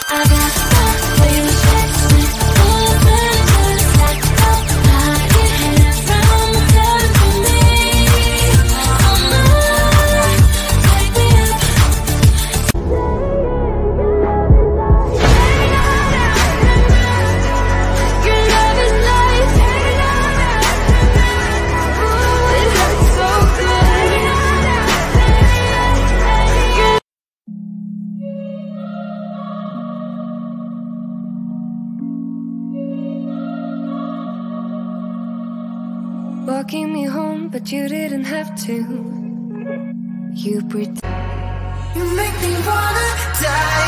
I got the way you chase me, moving just like nobody hands round the curve for me. Come on, wake me up. Your love is life. It hurts so good. Walking me home, but you didn't have to. You pretend. You make me wanna die.